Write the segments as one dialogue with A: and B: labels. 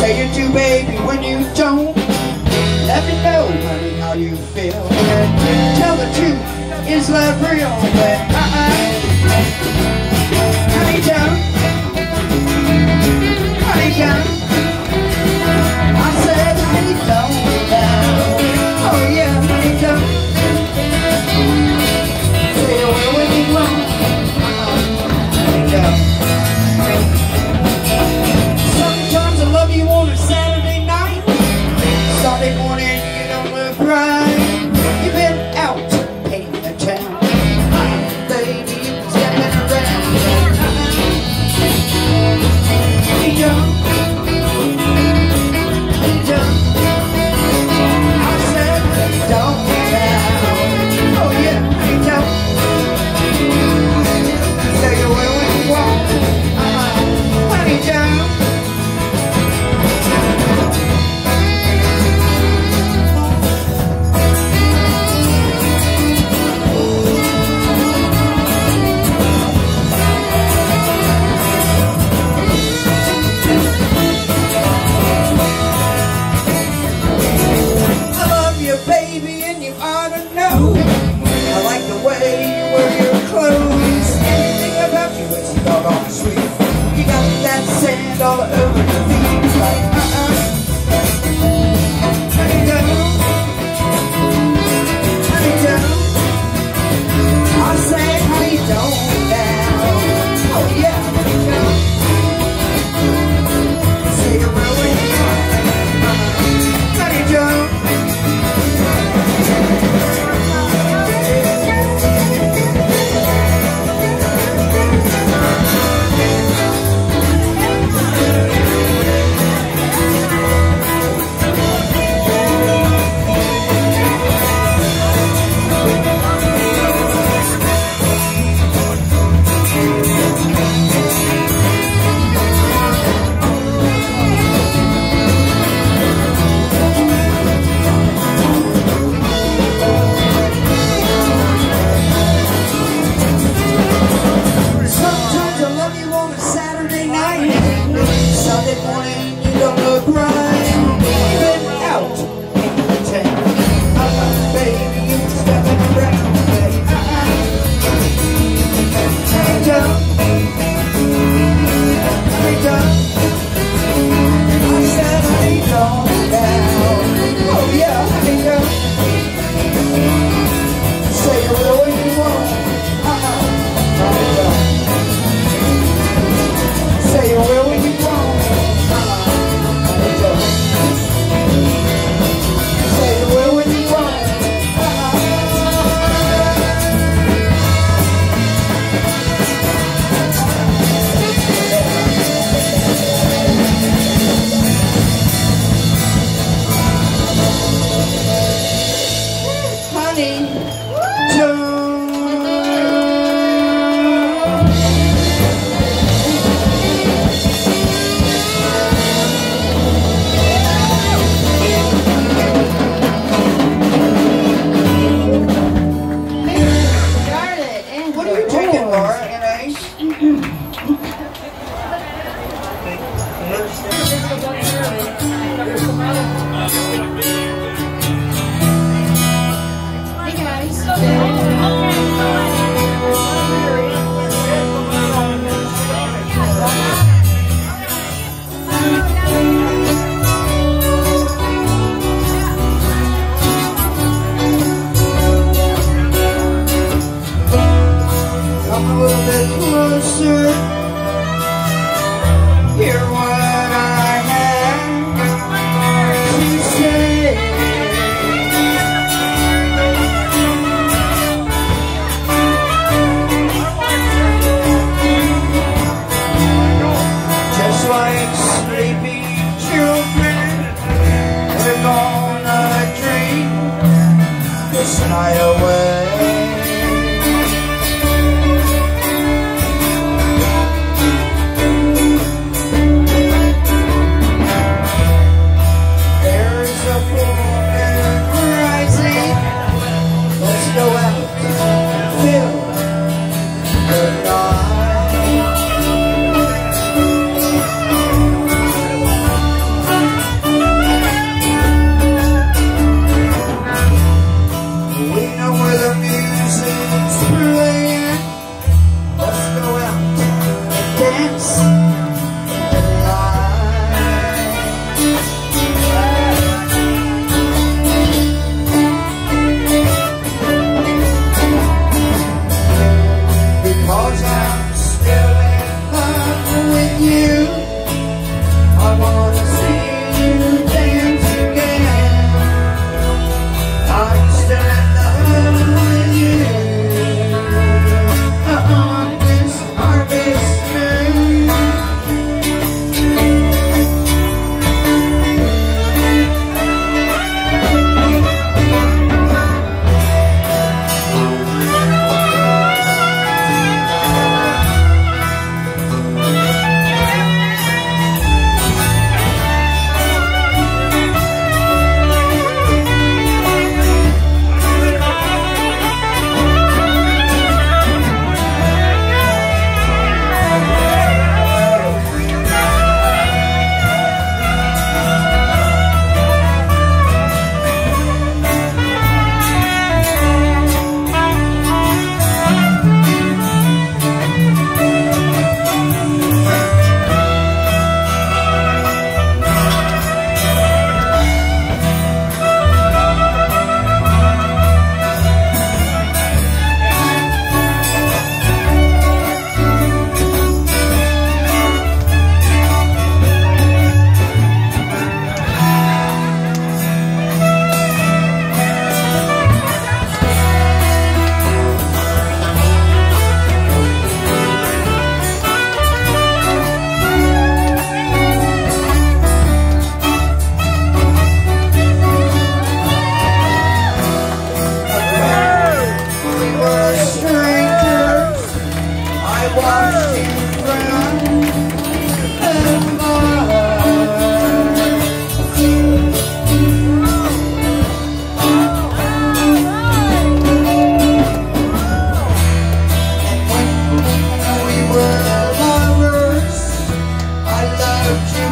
A: say you do, baby, when you don't. Let me know, honey, how you feel. Tell the truth, is love real? But honey, don't. Honey, don't. I said, honey, don't now. Oh yeah, honey, don't. Say you will when you won't. Honey, don't. Sometimes I love you on a Saturday night. Sunday morning, you don't look right. You've been out painting the town. Baby, you've been standing around. Honey, don't. Honey, don't. I said, honey, don't now. Oh yeah, honey, don't. Say you will when you won't. Honey, don't. Baby, and you ought to know I like the way you wear your clothes. Everything about you is doggone sweet. You got that sand all over your feet. Like, honey, don't. Honey, don't. I say, honey, don't now. Oh yeah, honey, don't. Say you will when you want. Honey, don't. Sunday morning, you don't look right. You've been out in the town. Baby, you're stepping around. Honey, don't. Honey, don't. I said, honey, don't now. Oh yeah, honey, don't. Say you will when you won't. Honey, don't. Say you will when you won't. Fly away.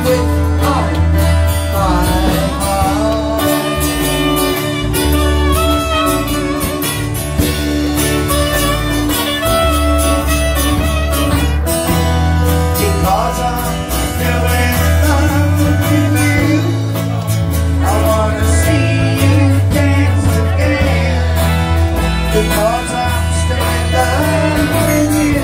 A: with all my heart. Because I'm still in love with you, I wanna see you dance again. Because I'm still in love with you.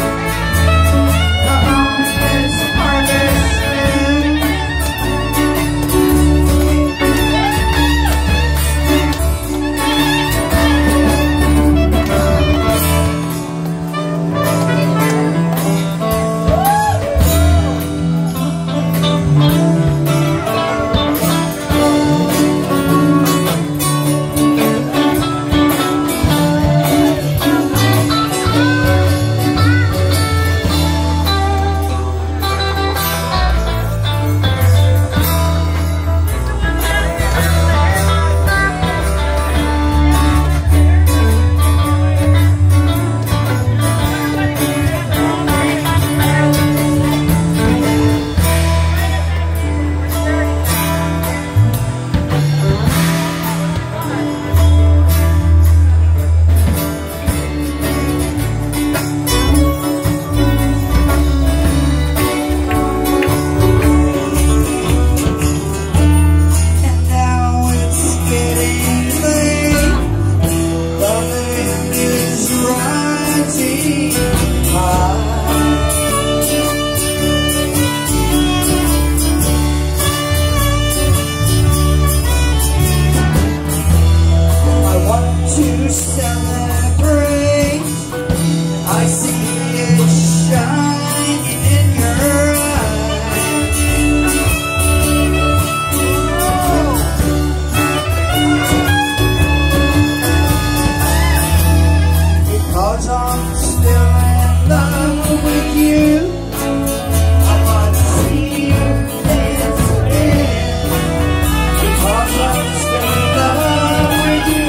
A: Celebrate, I see it shining in your eyes. Because I'm still in love with you, I want to see you dance again. Because I'm still in love with you.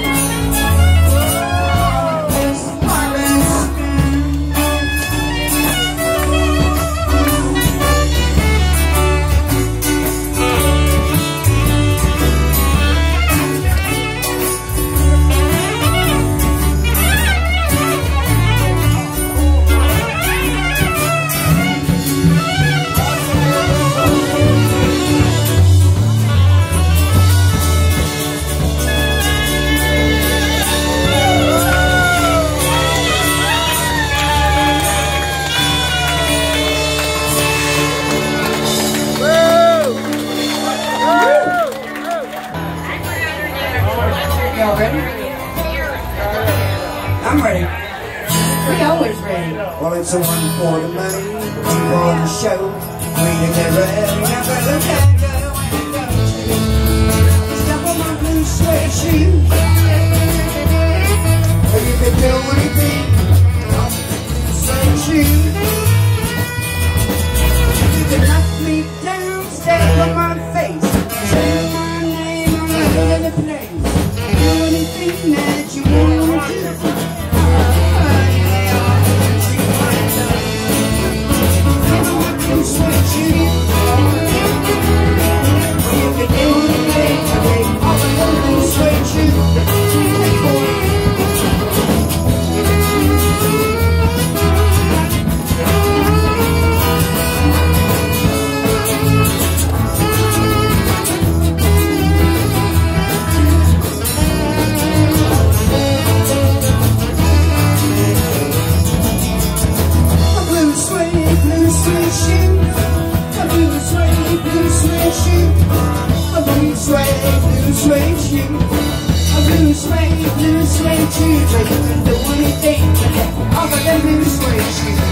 A: Y'all ready? I'm ready. We always ready. Well, it's a one for the money, one for the show. We to get ready, now better get go. Step on my blue suede shoe. Well, you can do anything off the blue suede shoe. You can knock me down, step on my face, say my name on the place. Anything that you want to do. You sweat you. You can do anything. I take all of those sweat you. Blue suede shoes, so you can do anything. All of them blue suede shoes.